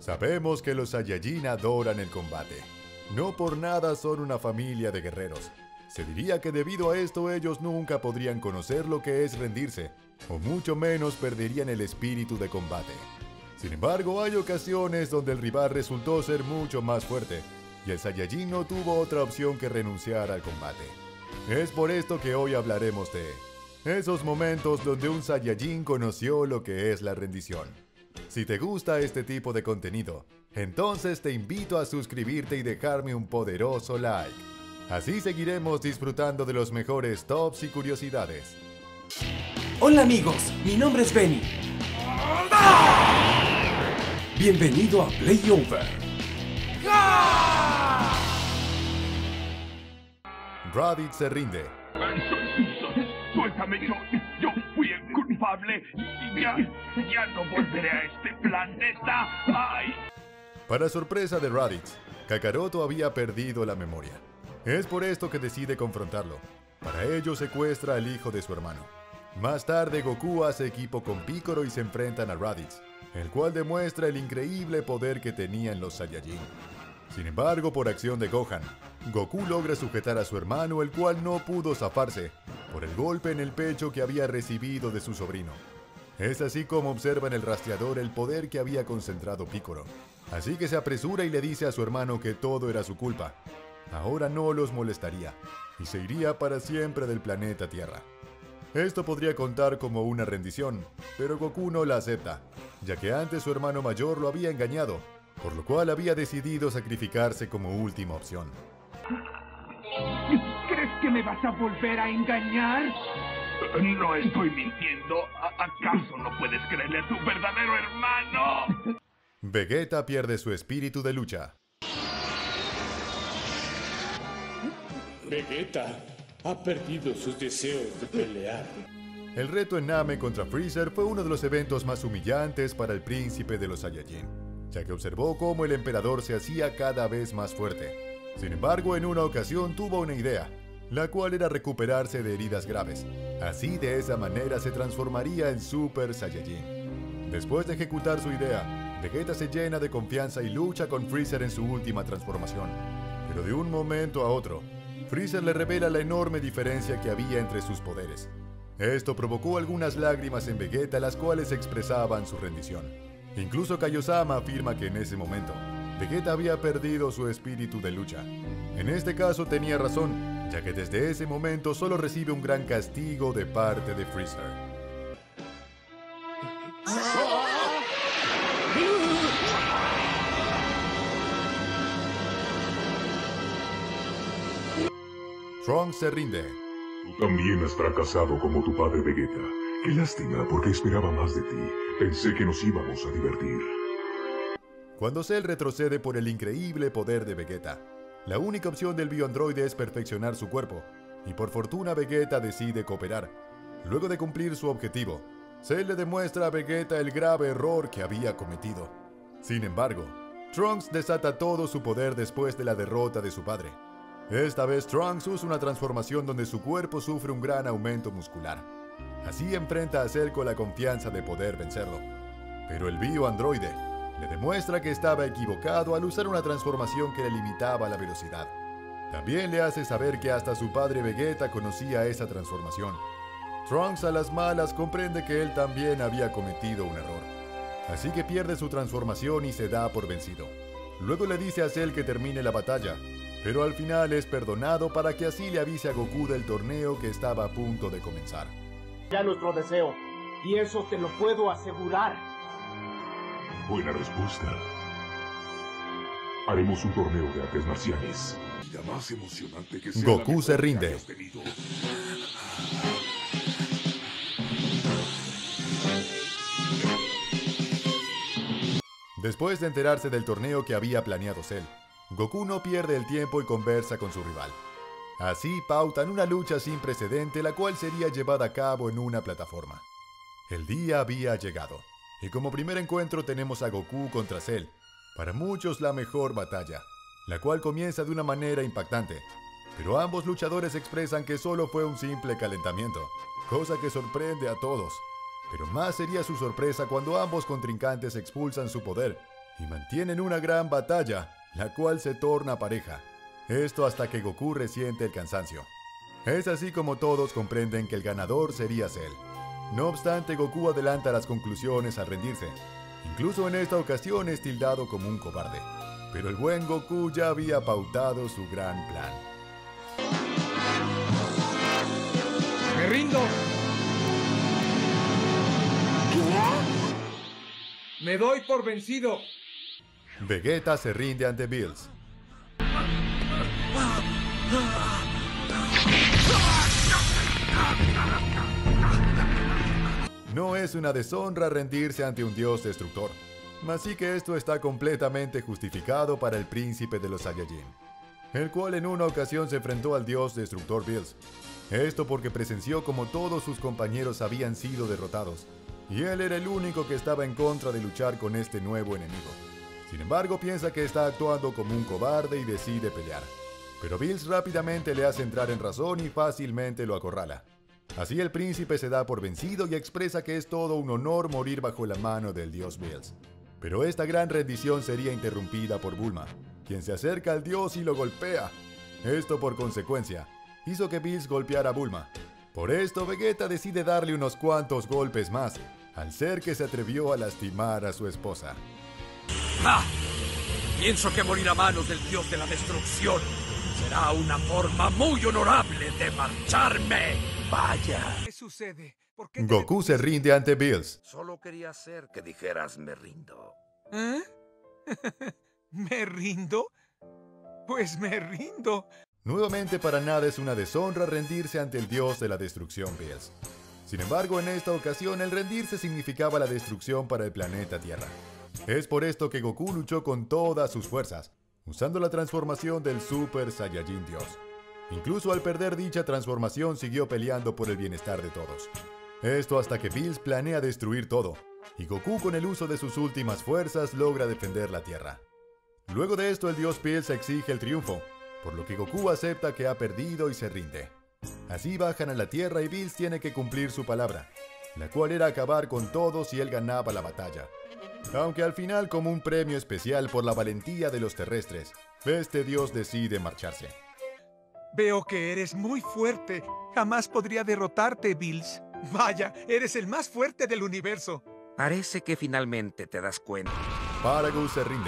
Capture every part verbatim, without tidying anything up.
Sabemos que los Saiyajin adoran el combate. No por nada son una familia de guerreros. Se diría que debido a esto ellos nunca podrían conocer lo que es rendirse, o mucho menos perderían el espíritu de combate. Sin embargo, hay ocasiones donde el rival resultó ser mucho más fuerte, y el Saiyajin no tuvo otra opción que renunciar al combate. Es por esto que hoy hablaremos de esos momentos donde un Saiyajin conoció lo que es la rendición. Si te gusta este tipo de contenido, entonces te invito a suscribirte y dejarme un poderoso like. Así seguiremos disfrutando de los mejores tops y curiosidades. Hola amigos, mi nombre es Benny. Bienvenido a Playover. Raditz se rinde. Suéltame, yo, yo fui el culpable y ya, ya no volveré a este planeta. ¡Ay! Para sorpresa de Raditz, Kakaroto había perdido la memoria. Es por esto que decide confrontarlo. Para ello secuestra al hijo de su hermano. Más tarde Goku hace equipo con Piccolo y se enfrentan a Raditz, el cual demuestra el increíble poder que tenían los Saiyajin. Sin embargo, por acción de Gohan, Goku logra sujetar a su hermano, el cual no pudo zafarse por el golpe en el pecho que había recibido de su sobrino. Es así como observa en el rastreador el poder que había concentrado Piccolo. Así que se apresura y le dice a su hermano que todo era su culpa. Ahora no los molestaría y se iría para siempre del planeta Tierra. Esto podría contar como una rendición, pero Goku no la acepta, ya que antes su hermano mayor lo había engañado, por lo cual había decidido sacrificarse como última opción. ¿Crees que me vas a volver a engañar? No estoy mintiendo. ¿Acaso no puedes creerle a tu verdadero hermano? Vegeta pierde su espíritu de lucha. Vegeta ha perdido sus deseos de pelear. El reto en Namek contra Freezer fue uno de los eventos más humillantes para el príncipe de los Saiyajin, ya que observó cómo el emperador se hacía cada vez más fuerte. Sin embargo, en una ocasión tuvo una idea, la cual era recuperarse de heridas graves. Así, de esa manera, se transformaría en Super Saiyajin. Después de ejecutar su idea, Vegeta se llena de confianza y lucha con Freezer en su última transformación. Pero de un momento a otro, Freezer le revela la enorme diferencia que había entre sus poderes. Esto provocó algunas lágrimas en Vegeta, las cuales expresaban su rendición. Incluso Kaiosama afirma que en ese momento, Vegeta había perdido su espíritu de lucha. En este caso tenía razón, ya que desde ese momento solo recibe un gran castigo de parte de Freezer. Trunks se rinde. Tú también has fracasado como tu padre Vegeta. Qué lástima, porque esperaba más de ti. Pensé que nos íbamos a divertir. Cuando Cell retrocede por el increíble poder de Vegeta, la única opción del bioandroide es perfeccionar su cuerpo, y por fortuna Vegeta decide cooperar. Luego de cumplir su objetivo, Cell le demuestra a Vegeta el grave error que había cometido. Sin embargo, Trunks desata todo su poder después de la derrota de su padre. Esta vez Trunks usa una transformación donde su cuerpo sufre un gran aumento muscular. Así enfrenta a Cell con la confianza de poder vencerlo. Pero el bioandroide le demuestra que estaba equivocado al usar una transformación que le limitaba la velocidad. También le hace saber que hasta su padre Vegeta conocía esa transformación. Trunks a las malas comprende que él también había cometido un error. Así que pierde su transformación y se da por vencido. Luego le dice a Cell que termine la batalla, pero al final es perdonado para que así le avise a Goku del torneo que estaba a punto de comenzar. Ya nuestro deseo, y eso te lo puedo asegurar. Buena respuesta. Haremos un torneo de artes marciales. La más emocionante que sea. Goku se rinde. Después de enterarse del torneo que había planeado Cell, Goku no pierde el tiempo y conversa con su rival. Así pautan una lucha sin precedente, la cual sería llevada a cabo en una plataforma. El día había llegado, y como primer encuentro tenemos a Goku contra Cell, para muchos la mejor batalla, la cual comienza de una manera impactante, pero ambos luchadores expresan que solo fue un simple calentamiento, cosa que sorprende a todos. Pero más sería su sorpresa cuando ambos contrincantes expulsan su poder, y mantienen una gran batalla, la cual se torna pareja. Esto hasta que Goku resiente el cansancio. Es así como todos comprenden que el ganador sería Cell. No obstante, Goku adelanta las conclusiones al rendirse. Incluso en esta ocasión es tildado como un cobarde. Pero el buen Goku ya había pautado su gran plan. ¡Me rindo! ¡Me doy por vencido! Vegeta se rinde ante Bills. No es una deshonra rendirse ante un dios destructor, así que esto está completamente justificado para el príncipe de los Saiyajin, el cual en una ocasión se enfrentó al dios destructor Bills. Esto porque presenció como todos sus compañeros habían sido derrotados, y él era el único que estaba en contra de luchar con este nuevo enemigo. Sin embargo, piensa que está actuando como un cobarde y decide pelear. Pero Bills rápidamente le hace entrar en razón y fácilmente lo acorrala. Así el príncipe se da por vencido y expresa que es todo un honor morir bajo la mano del dios Bills. Pero esta gran rendición sería interrumpida por Bulma, quien se acerca al dios y lo golpea. Esto por consecuencia hizo que Bills golpeara a Bulma. Por esto Vegeta decide darle unos cuantos golpes más, al ser que se atrevió a lastimar a su esposa. ¡Ah! Pienso que morir a manos del dios de la destrucción será una forma muy honorable de marcharme. ¡Vaya! ¿Qué sucede? ¿Por qué Goku se rinde ante Bills. Solo quería hacer que dijeras me rindo. ¿Eh? ¿Me rindo? Pues me rindo. Nuevamente, para nada es una deshonra rendirse ante el dios de la destrucción Bills. Sin embargo, en esta ocasión el rendirse significaba la destrucción para el planeta Tierra. Es por esto que Goku luchó con todas sus fuerzas, usando la transformación del Super Saiyajin Dios. Incluso al perder dicha transformación siguió peleando por el bienestar de todos. Esto hasta que Bills planea destruir todo, y Goku con el uso de sus últimas fuerzas logra defender la Tierra. Luego de esto el dios Bills exige el triunfo, por lo que Goku acepta que ha perdido y se rinde. Así bajan a la Tierra y Bills tiene que cumplir su palabra, la cual era acabar con todos si él ganaba la batalla. Aunque al final, como un premio especial por la valentía de los terrestres, este dios decide marcharse. Veo que eres muy fuerte. Jamás podría derrotarte, Bills. Vaya, eres el más fuerte del universo. Parece que finalmente te das cuenta. Paragus se rinde.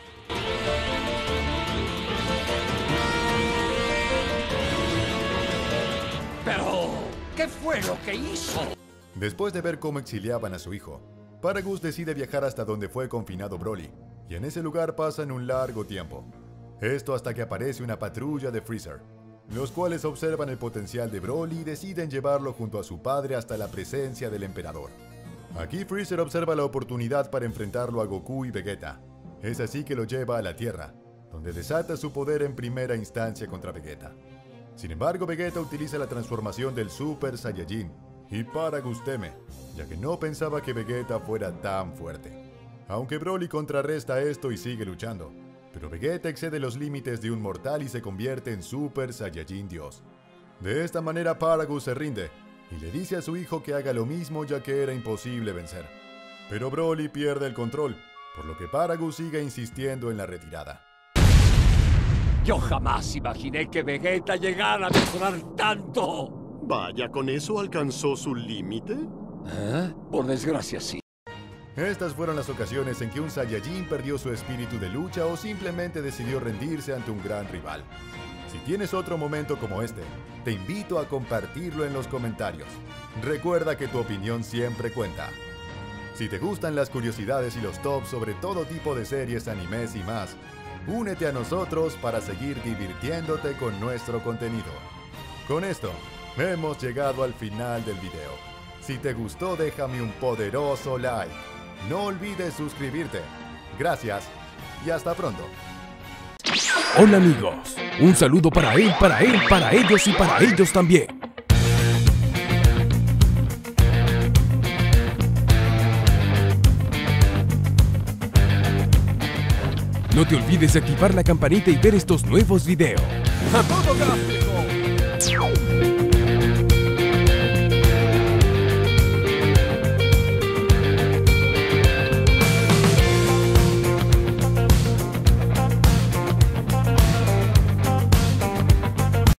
Pero, ¿qué fue lo que hizo? Después de ver cómo exiliaban a su hijo, Paragus decide viajar hasta donde fue confinado Broly, y en ese lugar pasan un largo tiempo. Esto hasta que aparece una patrulla de Freezer, los cuales observan el potencial de Broly y deciden llevarlo junto a su padre hasta la presencia del emperador. Aquí Freezer observa la oportunidad para enfrentarlo a Goku y Vegeta. Es así que lo lleva a la Tierra, donde desata su poder en primera instancia contra Vegeta. Sin embargo, Vegeta utiliza la transformación del Super Saiyajin, y Paragus teme, ya que no pensaba que Vegeta fuera tan fuerte. Aunque Broly contrarresta esto y sigue luchando, pero Vegeta excede los límites de un mortal y se convierte en Super Saiyajin Dios. De esta manera Paragus se rinde, y le dice a su hijo que haga lo mismo ya que era imposible vencer. Pero Broly pierde el control, por lo que Paragus sigue insistiendo en la retirada. Yo jamás imaginé que Vegeta llegara a mejorar tanto. Vaya, ¿con eso alcanzó su límite? ¿Eh? Por desgracia, sí. Estas fueron las ocasiones en que un Saiyajin perdió su espíritu de lucha o simplemente decidió rendirse ante un gran rival. Si tienes otro momento como este, te invito a compartirlo en los comentarios. Recuerda que tu opinión siempre cuenta. Si te gustan las curiosidades y los tops sobre todo tipo de series, animes y más, únete a nosotros para seguir divirtiéndote con nuestro contenido. Con esto, hemos llegado al final del video. Si te gustó, déjame un poderoso like. No olvides suscribirte. Gracias y hasta pronto. Hola amigos, un saludo para él, para él, para ellos y para ellos también. No te olvides de activar la campanita y ver estos nuevos videos. ¡A todo gráfico!